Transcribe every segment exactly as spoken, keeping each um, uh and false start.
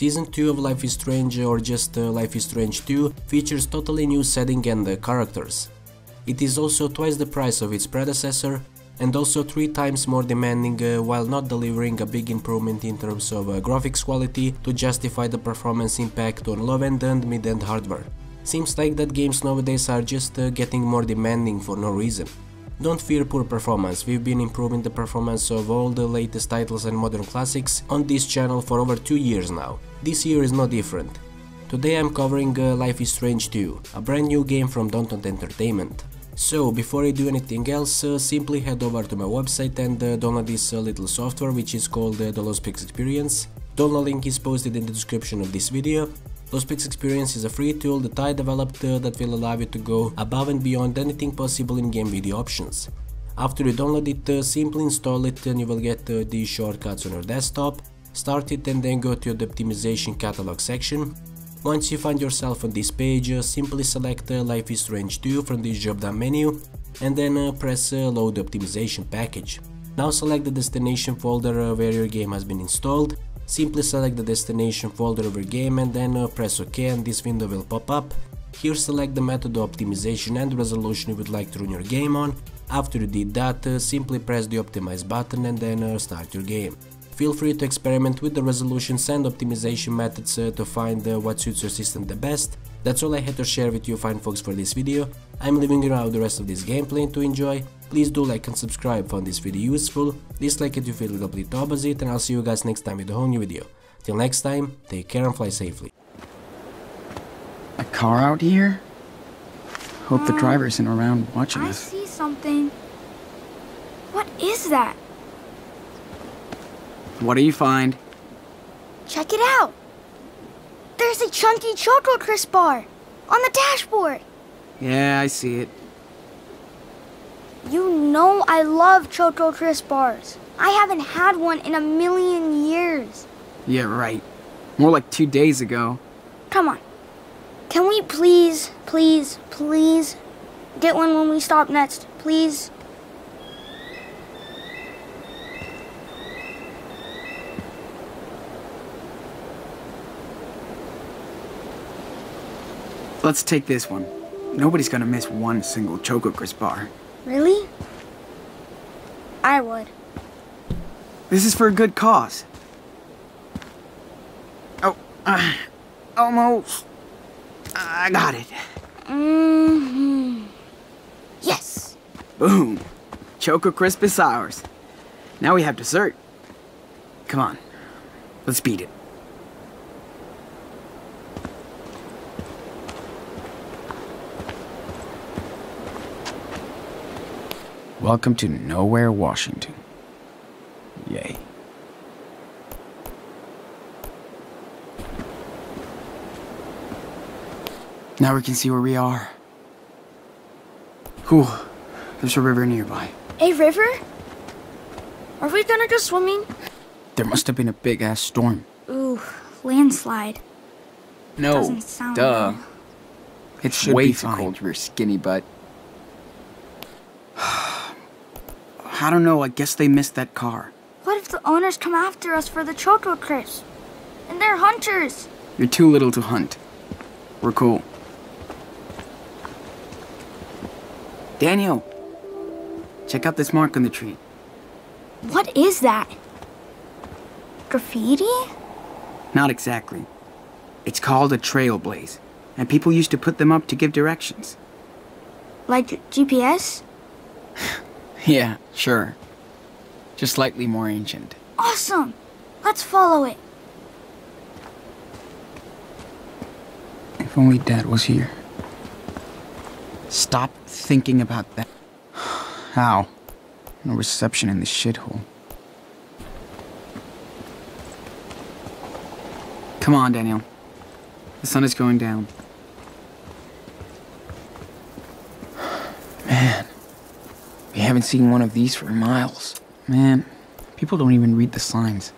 Season two of Life is Strange, or just uh, Life is Strange two, features totally new setting and uh, characters. It is also twice the price of its predecessor, and also three times more demanding uh, while not delivering a big improvement in terms of uh, graphics quality to justify the performance impact on low-end and mid-end hardware. Seems like that games nowadays are just uh, getting more demanding for no reason. Don't fear poor performance, we've been improving the performance of all the latest titles and modern classics on this channel for over two years now. This year is no different. Today I'm covering uh, Life is Strange two, a brand new game from Dontnod Entertainment. So, before I do anything else, uh, simply head over to my website and uh, download this uh, little software which is called uh, the LostPix Experience. Download link is posted in the description of this video. LostPix Experience is a free tool that I developed uh, that will allow you to go above and beyond anything possible in game video options. After you download it, uh, simply install it and you will get uh, these shortcuts on your desktop. Start it and then go to the optimization catalog section. Once you find yourself on this page, uh, simply select uh, Life is Strange two from this drop down menu and then uh, press uh, load optimization package. Now select the destination folder uh, where your game has been installed. Simply select the destination folder of your game and then uh, press OK and this window will pop up. Here select the method of optimization and resolution you would like to run your game on. After you did that, uh, simply press the optimize button and then uh, start your game. Feel free to experiment with the resolutions and optimization methods uh, to find uh, what suits your system the best. That's all I had to share with you fine folks for this video. I'm leaving you now the rest of this gameplay to enjoy. Please do like and subscribe if you found this video useful, dislike it if you feel the complete opposite, and I'll see you guys next time with a whole new video. Till next time, take care and fly safely. A car out here? Hope the Um, driver isn't around watching I us. see something. What is that? What do you find? Check it out. There's a chunky Choco Crisp bar on the dashboard. Yeah, I see it. You know I love Choco Crisp bars. I haven't had one in a million years. Yeah, right. More like two days ago. Come on. Can we please, please, please get one when we stop next, please? Let's take this one. Nobody's gonna miss one single Choco Crisp bar. Really? I would. This is for a good cause. Oh, uh, almost. I got it. Mm-hmm. Yes. Boom. Choco Crisp is ours. Now we have dessert. Come on. Let's beat it. Welcome to Nowhere, Washington. Yay. Now we can see where we are. Whew. There's a river nearby. A river? Are we gonna go swimming? There must have been a big-ass storm. Ooh, landslide. No, Doesn't sound duh. well. It Should way be too fine. cold for your skinny butt. I don't know, I guess they missed that car. What if the owners come after us for the Choco Crisp? And they're hunters. You're too little to hunt. We're cool. Daniel, check out this mark on the tree. What is that? Graffiti? Not exactly. It's called a trailblaze, and people used to put them up to give directions. Like G P S? Yeah, sure. Just slightly more ancient. Awesome! Let's follow it. If only Dad was here. Stop thinking about that. How? No reception in this shithole. Come on, Daniel. The sun is going down. Man, we haven't seen one of these for miles. Man, people don't even read the signs.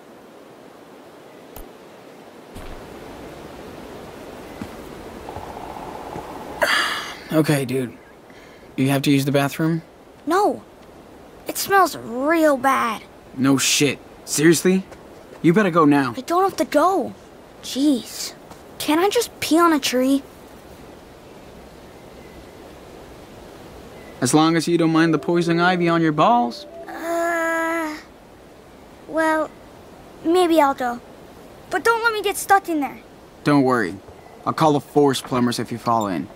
Okay, dude. You have to use the bathroom? No. It smells real bad. No shit. Seriously? You better go now. I don't have to go. Jeez. Can't I just pee on a tree? As long as you don't mind the poison ivy on your balls. Uh... Well, maybe I'll go. But don't let me get stuck in there. Don't worry. I'll call the forest plumbers if you fall in.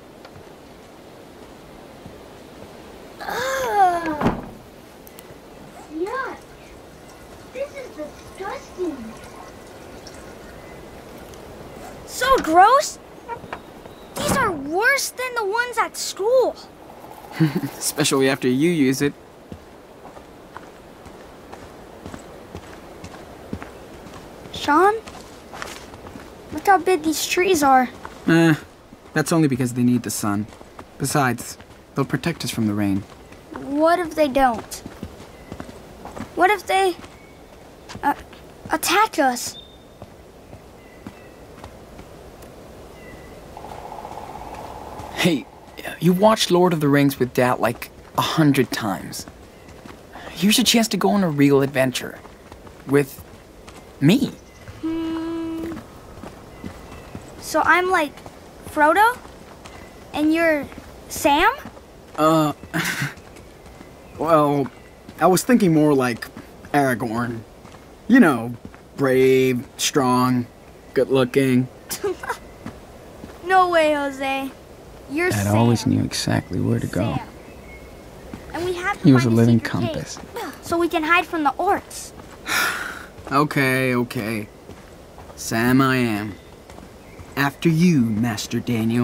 Ugh. Yuck. This is disgusting. So gross? These are worse than the ones at school. Especially after you use it. Sean? Look how big these trees are. Eh, that's only because they need the sun. Besides, they'll protect us from the rain. What if they don't? What if they... Uh, attack us? Hey, you watched Lord of the Rings with Dad like a hundred times. Here's your chance to go on a real adventure. With me. Hmm. So I'm like Frodo? And you're Sam? Uh... well, I was thinking more like Aragorn. You know, brave, strong, good-looking. No way, Jose. You're Dad Sam. always knew exactly where to go. Sam. And we have to He was a find living secret cave, compass. so we can hide from the orcs. Okay, okay. Sam I am. After you, Master Daniel.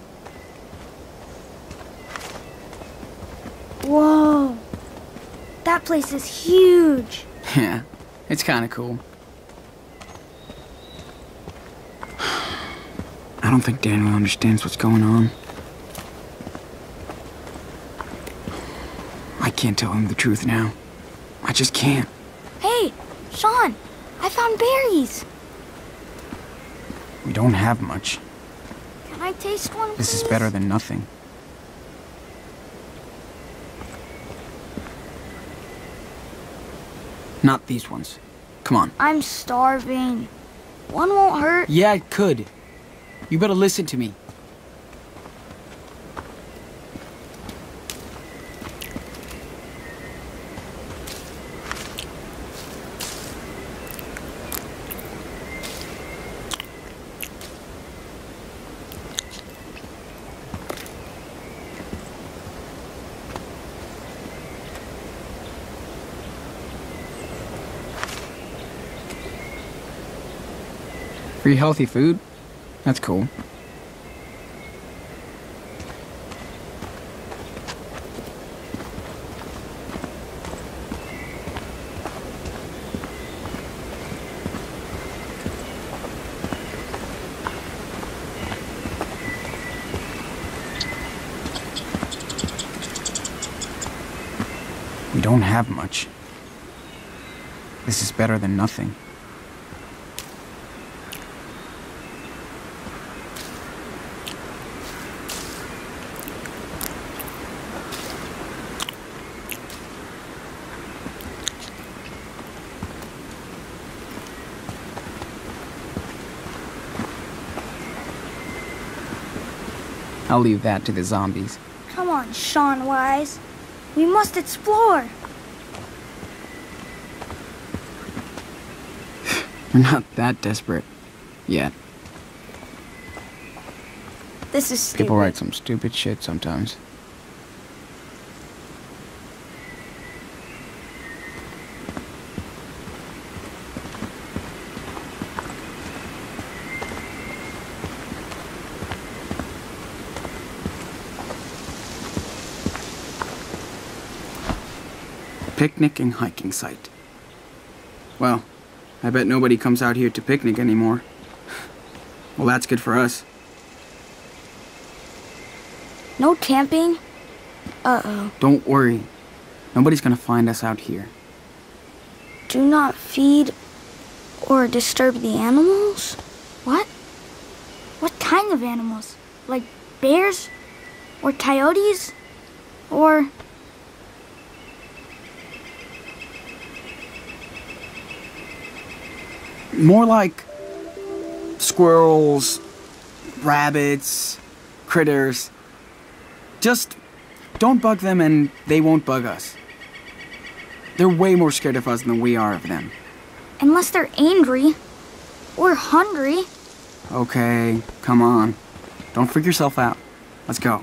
Whoa. That place is huge. Yeah, it's kinda cool. I don't think Daniel understands what's going on. I can't tell him the truth now. I just can't. Hey, Sean, I found berries. We don't have much. Can I taste one, please? This is better than nothing. Not these ones. Come on. I'm starving. One won't hurt. Yeah, it could. You better listen to me. Free healthy food? That's cool. We don't have much. This is better than nothing. I'll leave that to the zombies. Come on, Sean Wise. We must explore. We're not that desperate yet. This is stupid. People write some stupid shit sometimes. Picnic and hiking site. Well, I bet nobody comes out here to picnic anymore. Well, that's good for us. No camping? Uh-oh. Don't worry. Nobody's gonna find us out here. Do not feed or disturb the animals? What? What kind of animals? Like bears? Or coyotes? Or... More like squirrels, rabbits, critters. Just don't bug them and they won't bug us. They're way more scared of us than we are of them. Unless they're angry. Or hungry. Okay, come on. Don't freak yourself out. Let's go.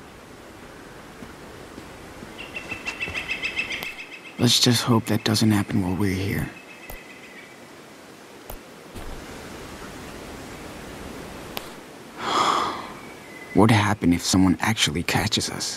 Let's just hope that doesn't happen while we're here. What would happen if someone actually catches us?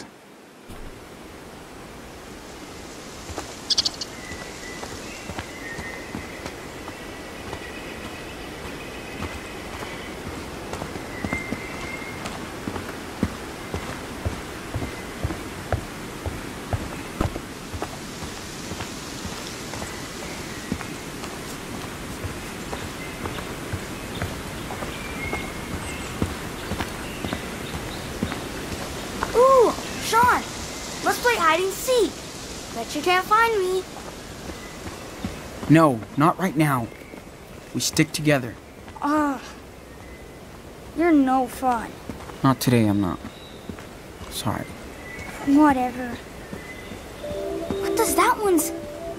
Ooh, Sean, let's play hide and seek. Bet you can't find me. No, not right now. We stick together. Ugh. You're no fun. Not today, I'm not. Sorry. Whatever. What does that one's...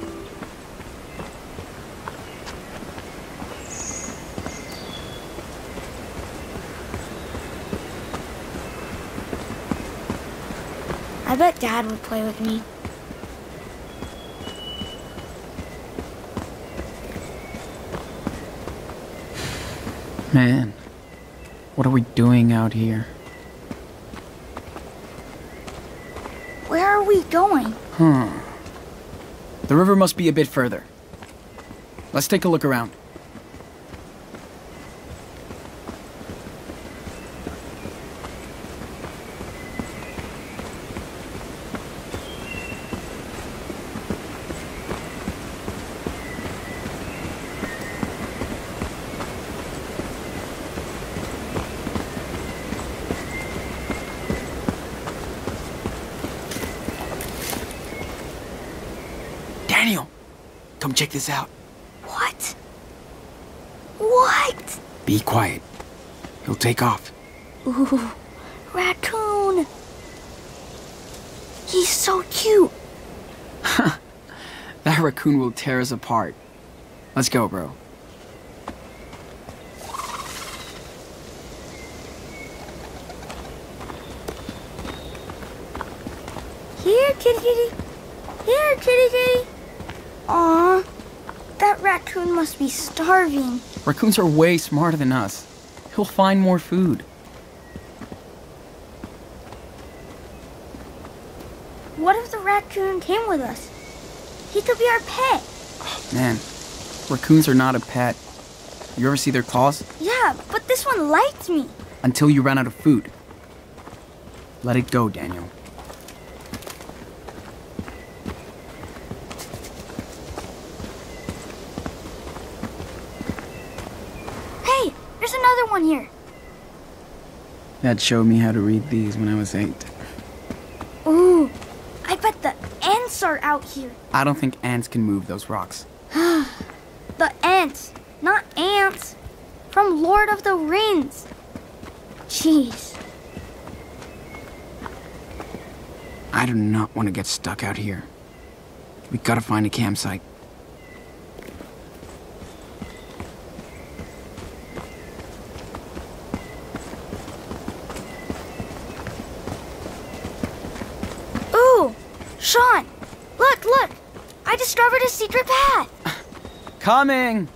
I bet Dad would play with me. Man, what are we doing out here? Where are we going? Huh. The river must be a bit further. Let's take a look around. Daniel, come check this out. What? What? Be quiet. He'll take off. Ooh, raccoon. He's so cute. That raccoon will tear us apart. Let's go, bro. Here, kitty kitty. Here, kitty kitty. Aw, that raccoon must be starving. Raccoons are way smarter than us. He'll find more food. What if the raccoon came with us? He could be our pet. Man, raccoons are not a pet. You ever see their claws? Yeah, but this one liked me. Until you run out of food. Let it go, Daniel. Hey, there's another one here. Dad showed me how to read these when I was eight. Ooh, I bet the ants are out here. I don't think ants can move those rocks. The ants, not ants. From Lord of the Rings. Jeez. I do not want to get stuck out here. We gotta find a campsite. Ooh, Sean, look, look. I discovered a secret path. Coming!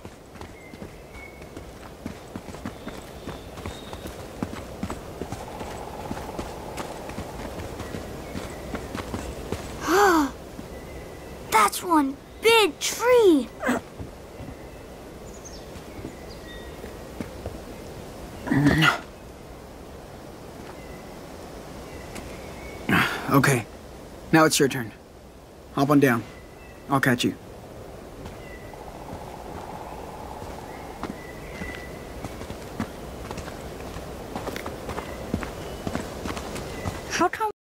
That's one big tree. Okay, now it's your turn. Hop on down. I'll catch you.